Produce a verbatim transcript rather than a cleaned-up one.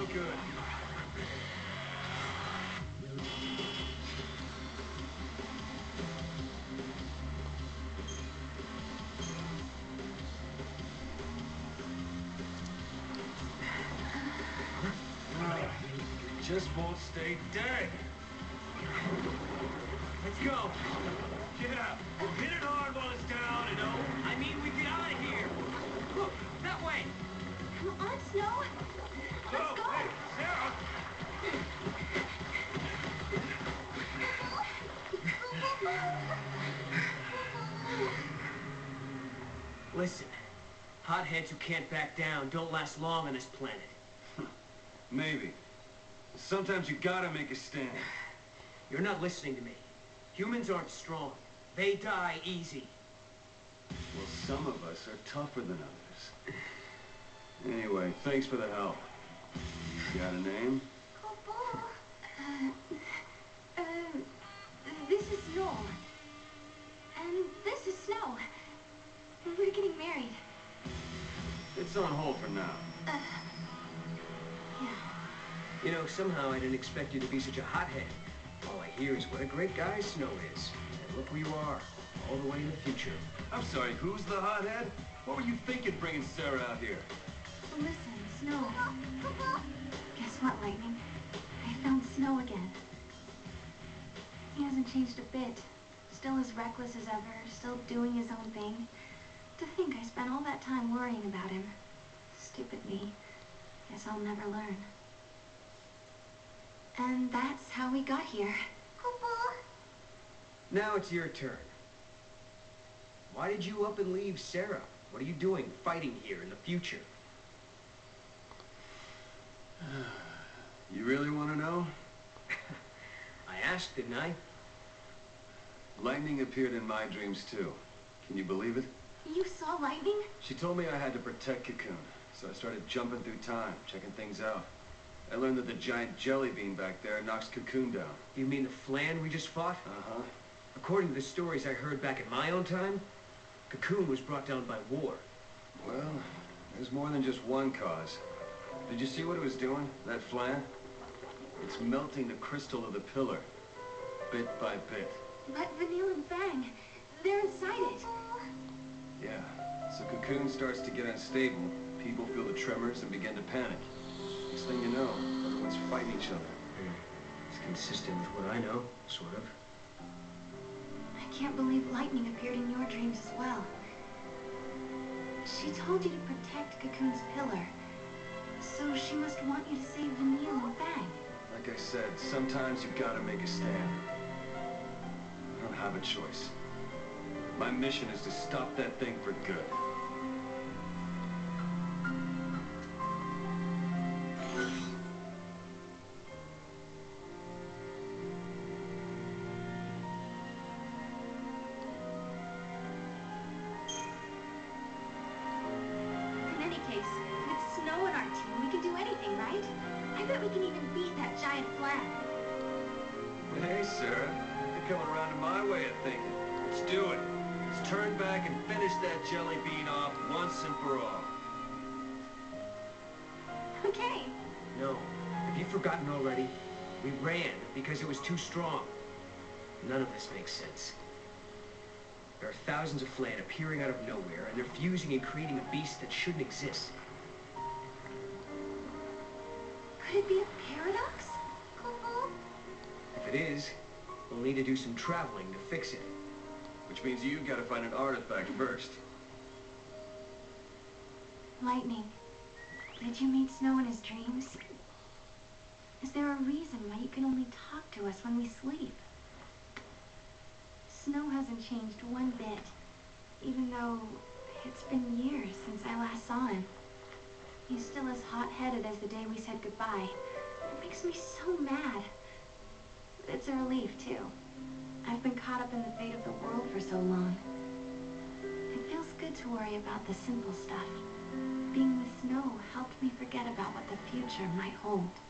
good. Just won't stay dead. Let's go. Yeah, hit it hard while it's down, and oh, I mean, we get out of here. Look, that way. Come on, Snow. Let's oh, go. Hey, Sarah. Listen, hotheads who can't back down don't last long on this planet. Maybe. Sometimes you gotta make a stand. You're not listening to me. Humans aren't strong. They die easy. Well, some of us are tougher than others. Anyway, thanks for the help. You got a name? Coco. Uh, uh, this is Snow. And this is Snow. We're getting married. It's on hold for now. Uh, yeah. You know, somehow I didn't expect you to be such a hothead. All I hear is what a great guy Snow is. And look where you are, all the way in the future. I'm sorry, who's the hothead? What were you thinking bringing Sarah out here? Listen, Snow. Guess what, Lightning? I found Snow again. He hasn't changed a bit. Still as reckless as ever, still doing his own thing. To think I spent all that time worrying about him. Stupid me. Guess I'll never learn. And that's how we got here. Now it's your turn. Why did you up and leave Sarah? What are you doing fighting here in the future? You really want to know? I asked, didn't I? Lightning appeared in my dreams too. Can you believe it? You saw lightning? She told me I had to protect Cocoon, so I started jumping through time, checking things out. I learned that the giant jelly bean back there knocks Cocoon down. You mean the Flan we just fought? Uh-huh. According to the stories I heard back in my own time, Cocoon was brought down by war. Well, there's more than just one cause. Did you see what it was doing, that Flan? It's melting the crystal of the pillar, bit by bit. But Vanille and Fang, they're inside it. Yeah, so Cocoon starts to get unstable. People feel the tremors and begin to panic. Next thing you know, everyone's fighting each other. It's consistent with what I know, sort of. I can't believe lightning appeared in your dreams as well. She told you to protect Cocoon's pillar. So she must want you to save Vanille and Fang. Like I said, sometimes you gotta make a stand. I don't have a choice. My mission is to stop that thing for good. In any case, with Snow in our team, we can do anything, right? I bet we can even beat that giant Flan. Hey, Sarah. You're coming around to my way of thinking. Let's do it. Let's turn back and finish that jelly bean off once and for all. Okay. No. Have you forgotten already? We ran because it was too strong. None of this makes sense. There are thousands of Flan appearing out of nowhere, and they're fusing and creating a beast that shouldn't exist. Could it be a paradox? If it is, we'll need to do some traveling to fix it. Which means you gotta find an artifact first. Lightning, did you meet Snow in his dreams? Is there a reason why you can only talk to us when we sleep? Snow hasn't changed one bit, even though it's been years since I last saw him. He's still as hot-headed as the day we said goodbye. It makes me so mad. But it's a relief, too. I've been caught up in the fate of the world for so long. It feels good to worry about the simple stuff. Being with Snow helped me forget about what the future might hold.